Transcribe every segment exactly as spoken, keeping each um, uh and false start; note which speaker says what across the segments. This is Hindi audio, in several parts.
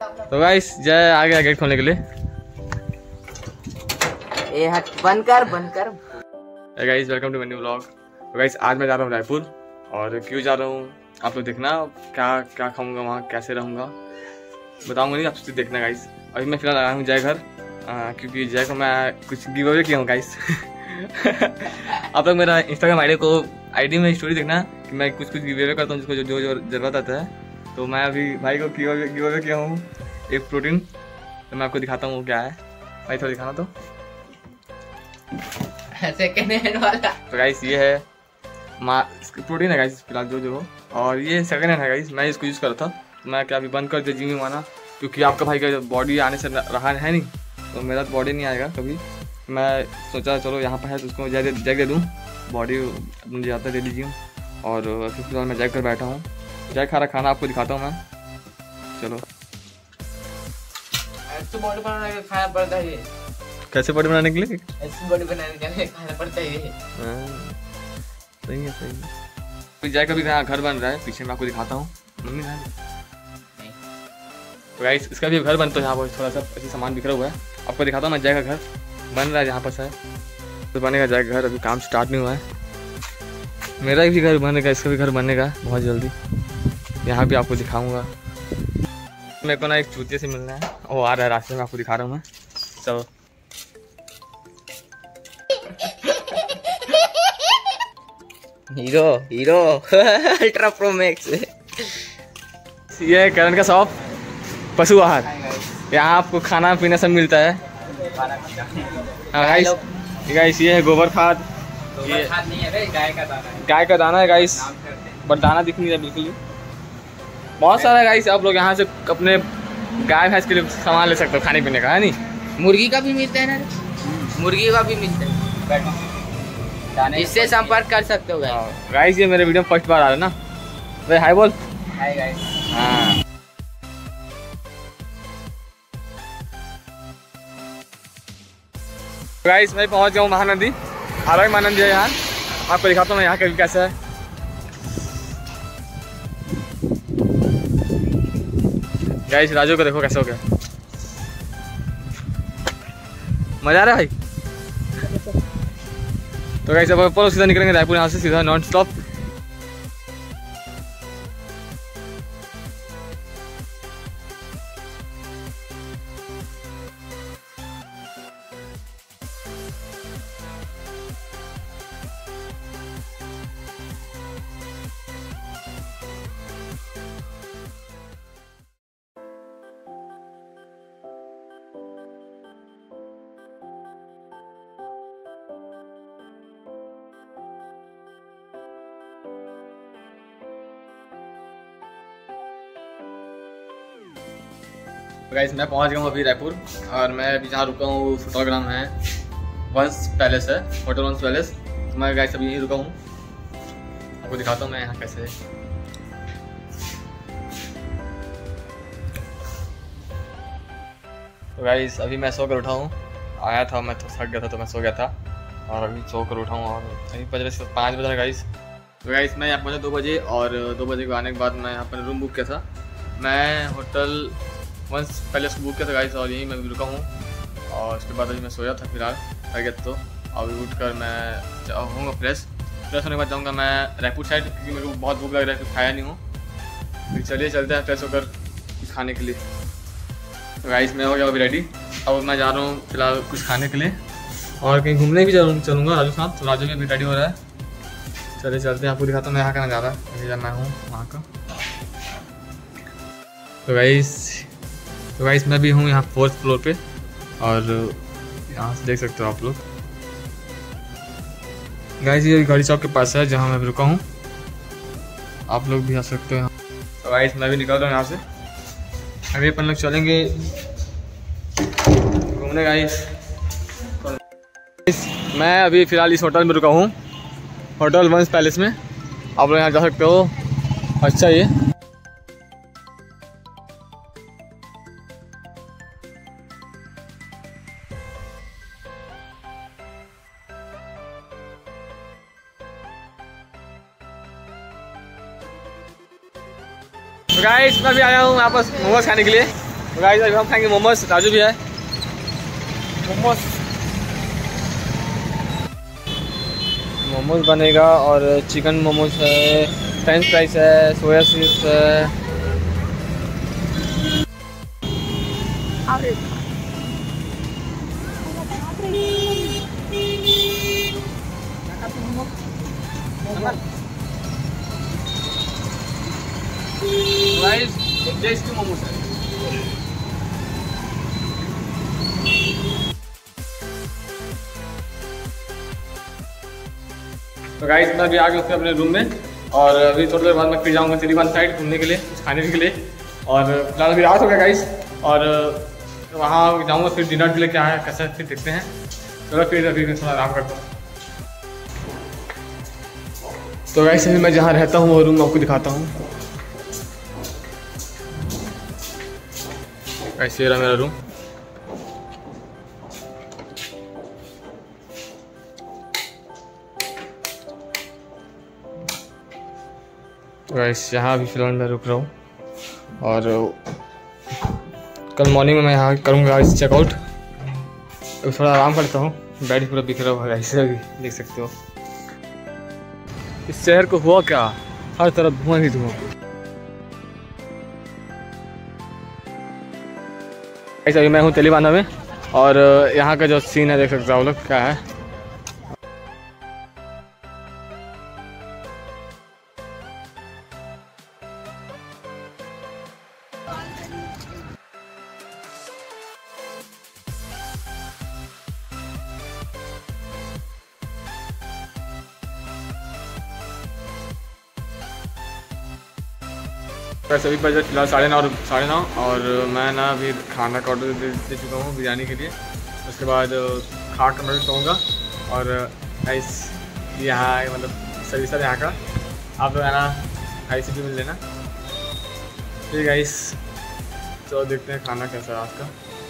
Speaker 1: तो गाइस जय आ गया गेट खोलने के लिए।
Speaker 2: ए हट बंद कर बंद कर।
Speaker 1: hey guys welcome to my new vlog. तो गाइस आज मैं जा रहा हूँ रायपुर और क्यों जा रहा हूँ आप लोग देखना, क्या क्या खाऊंगा वहाँ, कैसे रहूँगा बताऊंगा नहीं, आप सिर्फ देखना गाइस। अभी मैं फिलहाल आया हूँ जय घर क्योंकि जय को मैं कुछ गिव अवे किया हूँ गाइस। आप लोग मेरा इंस्टाग्राम आईडी को आईडी में स्टोरी देखना कि मैं कुछ कुछ गिव अवे करता हूँ जिसको जो जो, जो जरूरत आता है। तो मैं अभी भाई को गिव अवे गिव अवे किया हूँ एक प्रोटीन, तो मैं आपको दिखाता हूँ वो क्या है। भाई थोड़ा दिखाना तो
Speaker 2: सेकंड हैंड वाला।
Speaker 1: तो गाइस ये है प्रोटीन है गाइस फिलहाल जो जो और ये सेकंड हैंड है गाइस। मैं इसको यूज़ कर रहा था, तो मैं क्या अभी बंद कर दिया जिम में आना, क्योंकि आपका भाई का बॉडी आने से रहा है नहीं, तो मेरा तो बॉडी नहीं आएगा कभी। मैं सोचा चलो यहाँ पर है तो उसको जैक जैक दे दूँ, बॉडी मुझे आता दे दीजिए। और फिर फिलहाल मैं जैक कर बैठा हूँ, जैक खा रहा खाना आपको दिखाता हूँ मैं। चलो
Speaker 2: ऐसे बॉडी बनाने के खाना पड़ता है,
Speaker 1: कैसे बॉडी बनाने के लिए
Speaker 2: ऐसी बॉडी बनाने के लिए खाना पड़ता है।
Speaker 1: सही है सही है। जैक का भी घर बन रहा है, पीछे मैं आपको दिखाता हूँ। मम्मी ना तो गाइस इसका भी घर बनता है, यहाँ पर थोड़ा सा ऐसे सामान बिखरा हुआ है, आपको दिखाता हूँ मैं। जय का घर बन रहा है यहाँ पर है, तो बनेगा जय का घर, अभी काम स्टार्ट नहीं हुआ है। मेरा भी घर बनेगा, इसका भी घर बनेगा बहुत जल्दी, यहाँ भी आपको दिखाऊंगा। मेरे को ना एक चूतिया से मिलना है, वो आ रहा है रास्ते में, आपको दिखा रहा हूँ मैं। चलो
Speaker 2: hero hero ultra pro max.
Speaker 1: ये है करण का शॉप पशु आहार, यहाँ आपको खाना पीना सब मिलता है। हाँ गाइस गाइस ये है गोबर खाद, ये
Speaker 2: खाद नहीं है गाय का दाना है,
Speaker 1: गाय का दाना है गाइस, बट दाना दिख नहीं रहा बिल्कुल। बहुत सारा है गाइस, आप लोग यहाँ से अपने गाय भैंस के लिए सामान ले सकते हो खाने पीने का, है नहीं।
Speaker 2: मुर्गी का भी मिलता है ना, मुर्गी का भी मिलता है, इससे संपर्क कर सकते हो गाइस।
Speaker 1: गाइस ये मेरे वीडियो में फर्स्ट बार आ रहा है ना, भाई हाय बोल।
Speaker 2: Hi guys.
Speaker 1: हाँ गाइस मैं पहुंच गया हूँ महानदी, अलग महानदी है यहाँ, आपको दिखाता हूँ मैं यहाँ का भी कैसा है। गाइस राजू को देखो कैसे हो गया, मजा आ रहा है भाई। तो गाइस अब अपन सीधा निकलेंगे रायपुर यहाँ से सीधा नॉन स्टॉप। गाइस मैं पहुंच गया हूँ अभी रायपुर, और मैं अभी जहाँ रुका हूँ फोटोग्राम है, वंश पैलेस है, होटल वंश पैलेस। तो मैं गाइस अभी यहीं रुका हूँ, आपको दिखाता हूँ मैं यहाँ कैसे है। तो गाइस अभी मैं सो कर उठा हूँ, आया था मैं तो थक गया था तो मैं सो गया था, और अभी सो कर उठा हूँ और अभी बज रहे पाँच बज रहा गाइस। तो गाइस मैं यहाँ पहुँचा दो बजे, और दो बजे को आने के बाद मैं यहाँ पर रूम बुक किया था, मैं होटल वंश पैलेस को बुक किया था गाइस, और यहीं मैं भी रुका हूँ। और उसके बाद अभी मैं सोया था फिलहाल थक गया, तो अभी उठ कर मैं होऊंगा फ्रेश फ्रेश होने के बाद जाऊँगा मैं रायपुर साइड, क्योंकि मेरे को बहुत भूख लग रहा है, कुछ खाया नहीं हूँ। फिर चलिए चलते हैं फ्रेश होकर कुछ खाने के लिए। तो गाइस मैं हो गया अभी रेडी, अब मैं जा रहा हूँ फिलहाल कुछ खाने के लिए, और कहीं घूमने भी चलूँगा राजू साथ। तो राजू भी अभी रेडी हो रहा है, चलिए चलते हैं, आपको दिखाता हूँ मैं यहाँ का नज़ारा अभी जब मैं हूँ वहाँ का। तो गाइस तो गाइस मैं भी हूँ यहाँ फोर्थ फ्लोर पे, और यहाँ से देख सकते हो आप लोग। गाइस ये गाड़ी चौक के पास है जहाँ मैं रुका हूँ, आप लोग भी आ सकते हो यहाँ। तो गाइस मैं भी निकल रहा हूँ यहाँ से, अभी अपन लोग चलेंगे घूमने गाइस। तो मैं अभी फ़िलहाल इस होटल में रुका हूँ, होटल वंश पैलेस में, आप लोग यहाँ जा सकते हो। अच्छा ये गाइस मैं भी आया हूँ यहाँ पर मोमोज खाने के लिए, तो गाइस अभी हम खाएंगे मोमोज। राजू भी है मोमोज मोमोज बनेगा और चिकन मोमोज है, फ्रेंच फ्राइज है, सोया सॉस है। गाइस टेस्टी मोमोज है। तो गाइस मैं अभी आ गया अपने रूम में और अभी थोड़ी देर बाद मैं फिर जाऊंगा सिलीवन साइड घूमने के लिए, कुछ खाने के लिए। और फिलहाल अभी रात हो गया गाइस और वहाँ जाऊंगा फिर डिनर के लिए, क्या है कैसा फिर देखते हैं। चलो फिर अभी मैं थोड़ा आराम करता हूँ। तो गाइस अभी मैं जहाँ रहता हूँ वो रूम आपको दिखाता हूँ। गाइस ये रहा मेरा रूम। तो गाइस यहाँ अभी फिलहाल मैं रुक रहा हूँ और कल मॉर्निंग में मैं यहाँ करूँगा इस चेकआउट। अभी थोड़ा आराम करता हूँ, बेड पूरा बिखरा हुआ है ऐसे अभी देख सकते हो। इस शहर को हुआ क्या, हर तरफ धुआं ही धुआं। ऐसा अभी मैं हूँ तेलंगाना में और यहाँ का जो सीन है देख सकते हो आप लोग क्या है। वैसे अभी बजे फिलहाल साढ़े नौ साढ़े नौ और मैं ना अभी खाना का ऑर्डर दे, दे चुका हूँ बिरयानी के लिए। उसके बाद खा कर मैं भी सोऊंगा और गाइस यहाँ मतलब सर्विस है यहाँ का, आप लोग आना खाई से भी मिल लेना। ठीक गाइस तो देखते हैं खाना कैसा है आज का।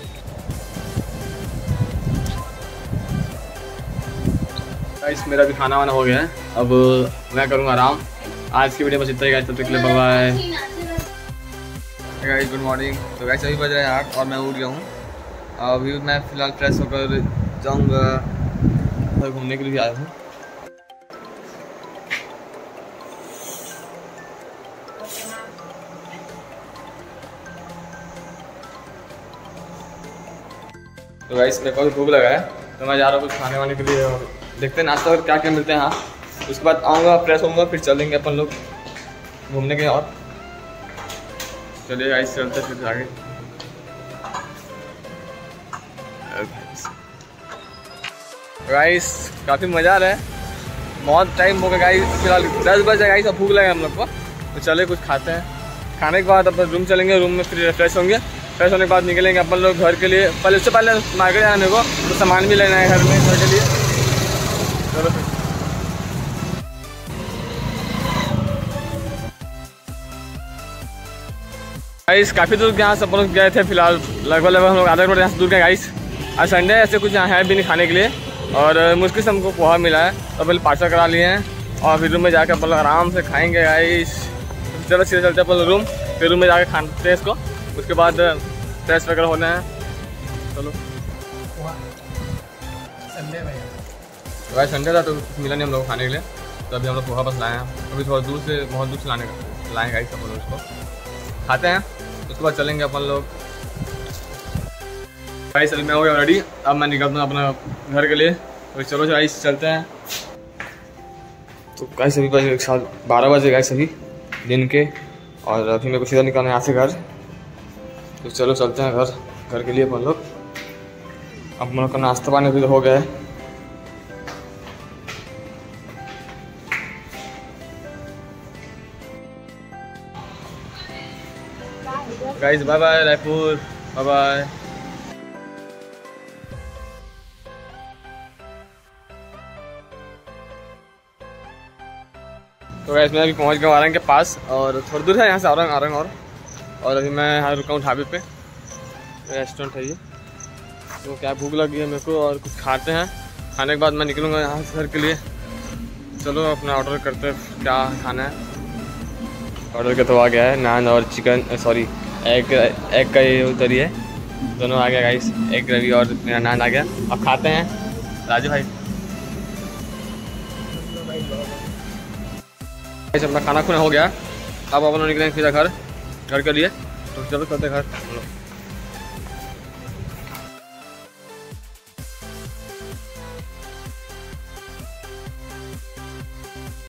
Speaker 1: गाइस मेरा भी खाना वाना हो गया है, अब मैं करूँगा आराम। आज की वीडियो बस इतना ही गाइस, तब तक के लिए bye bye. Guys good morning. तो गाइस अभी बज रहे हैं आठ और मैं उठ गया हूँ। अभी मैं फ़िलहाल फ्रेश होकर जाऊँगा घर घूमने के लिए आया हूँ। तो गाइस मेरे को भूख लगा है तो मैं जा रहा हूँ कुछ खाने वाने के लिए और देखते हैं नाश्ता क्या क्या मिलते हैं यहाँ। उसके बाद आऊँगा, फ्रेश होऊंगा, फिर चलेंगे अपन लोग घूमने के। और चलिए गाइस चलते फिर आगे। गाइस काफ़ी मज़ा आ रहा है, बहुत टाइम हो गया गाइस। फिलहाल दस बजे गाइस अब भूख लगे हम लोग को, तो चले कुछ खाते हैं। खाने के बाद अपन रूम चलेंगे, रूम में फिर फ्रेश होंगे। फ्रेश होने के बाद निकलेंगे अपन लोग घर के लिए। पहले उससे पहले मार्केट जाने को तो सामान भी लेना है घर में, घर के लिए। चलो फिर गाइस काफ़ी दूर यहाँ से अपन लोग गए थे। फिलहाल लगभग लगभग हम लोग आधा घंटे यहाँ से दूर गए गाइस। आज संडे ऐसे कुछ यहाँ है भी नहीं खाने के लिए और मुश्किल से हमको पोहा मिला है तो पहले पार्सल करा लिए हैं और फिर रूम में जाकर अपन लोग आराम से खाएंगे गाइस। चलो सीधे चलते हैं अपन रूम, फिर रूम में जाकर खाते हैं इसको। उसके बाद फ्रेश वगैरह होना है। चलो संडे में भाई संडे था तो मिला नहीं हम लोग खाने के लिए, तो अभी हम लोग पोहा बस लाए हैं। अभी थोड़ा दूर से बहुत दूर से लाने का लाएँ गाइस अपन लोग इसको खाते हैं। उसके बाद चलेंगे अपन लोग। गाइस अभी मैं हो गया रेडी, अब मैं निकलता हूँ अपना घर के लिए। तो चलो गाइस चलते हैं। तो गाइस अभी बजे एक साल बारह बजे गाइस अभी दिन के, और अभी मेरे को सीधा निकलना है यहाँ से घर। तो चलो चलते हैं घर घर के लिए अपन लोग। अब हम लोग का नाश्ता पानी भी हो गया है। Guys bye bye Raipur, bye bye. तो गाइस मैं अभी पहुंच गया औरंग के पास और थोड़ी दूर है यहाँ से औरंग औरंग और और अभी मैं यहाँ रुका हूँ ढाबे पे, रेस्टोरेंट है ये। तो क्या भूख लगी है मेरे को और कुछ खाते हैं। खाने के बाद मैं निकलूँगा यहाँ से घर के लिए। चलो अपना ऑर्डर करते हैं क्या खाना है। ऑर्डर का तो आ गया है नान और चिकन सॉरी एक एक का ये उतरी है, दोनों आ गया गाइस, एक रवि और मेरा नान आ गया। अब खाते हैं राजू भाई। अपना खाना खुना हो गया, अब अपन लोग निकलेंगे सीधा घर घर के लिए, तो चलो चलते घर।